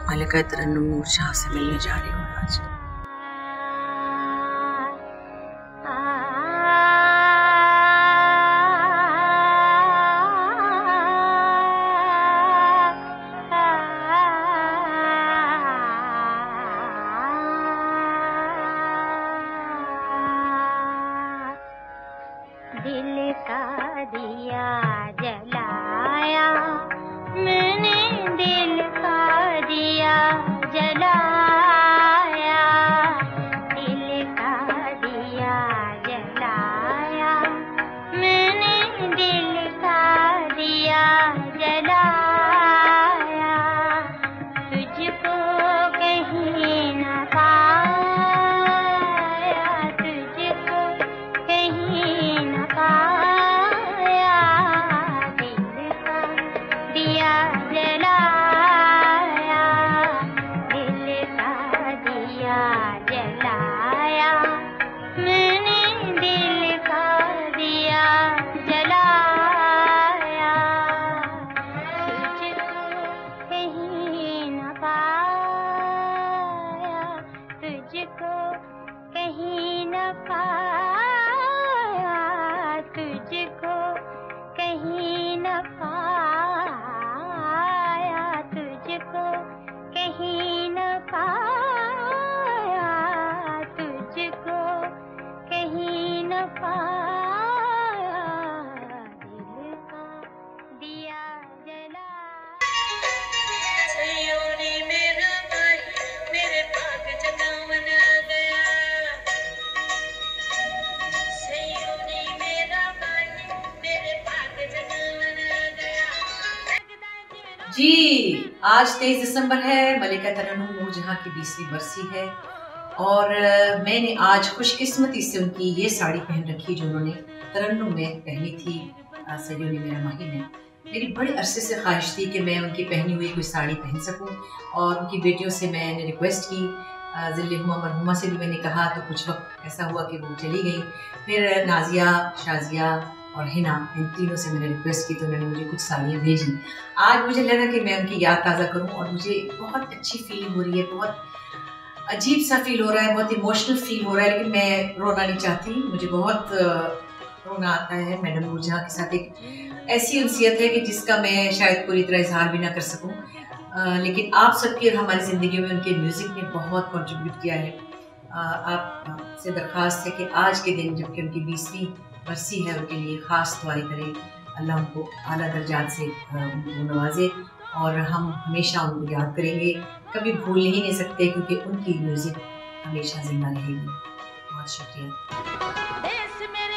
मलिका तरन्नुम नूर जहां से मिलने जा रही हूँ आज। दिल का दिया जलाया मैंने, दिल का दिया जलाया, दिल का दिया जलाया मैंने, दिल का दिया जलाया, तुझको कहीं न पाया, तुझको कहीं न पाया, दिल का दिया जलाया, दिल का दिया जलाया मैंने, दिल का दिया जलाया, तुझको कहीं न पाया, तुझको कहीं न पाया, तुझको कहीं न पाया, तुझको कहीं न पाया, तुझको कहीं न पाया, दिल का दिया जला। सयोनी मेरा भाई मेरे भाग जगावन आ गया, सयोनी मेरा भाई मेरे भाग जगावन आ गया। जी आज 23 दिसंबर है, मलिका तरन्नुम नूर जहां की 20वीं बरसी है और मैंने आज खुशकिस्मती से उनकी ये साड़ी पहन रखी जो उन्होंने तरन्नुम में पहनी थी सयोनी मेरा माही में। मेरी बड़े अरसे से ख्वाहिश थी कि मैं उनकी पहनी हुई कोई साड़ी पहन सकूं और उनकी बेटियों से मैंने रिक्वेस्ट की, ज़िल्ले हुमा मरहुमा से भी मैंने कहा, तो कुछ वक्त ऐसा हुआ कि वो चली गई। फिर नाजिया, शाजिया और हिना, इन तीनों से मैंने रिक्वेस्ट की तो उन्होंने मुझे कुछ साड़ियाँ भेजी। आज मुझे लगा कि मैं उनकी याद ताज़ा करूं और मुझे बहुत अच्छी फीलिंग हो रही है, बहुत अजीब सा फील हो रहा है, बहुत इमोशनल फील हो रहा है, लेकिन मैं रोना नहीं चाहती। मुझे बहुत रोना आता है मैडम नूर जहां के साथ। एक ऐसी उनसियत है कि जिसका मैं शायद पूरी तरह इजहार भी ना कर सकूं, लेकिन आप सबकी और हमारी ज़िंदगी में उनके म्यूज़िक ने बहुत कंट्रीब्यूट किया है। आपसे दरख्वास्त है कि आज के दिन जबकि उनकी 20वीं बरसी है, उनके लिए ख़ास दुआएं करें, अल्लाह उनको आला दर्जात से उनको नवाजे और हम हमेशा उनको याद करेंगे, कभी भूल ही नहीं सकते क्योंकि उनकी म्यूज़िक हमेशा जिंदा रहेगी। बहुत शुक्रिया। देश मेरे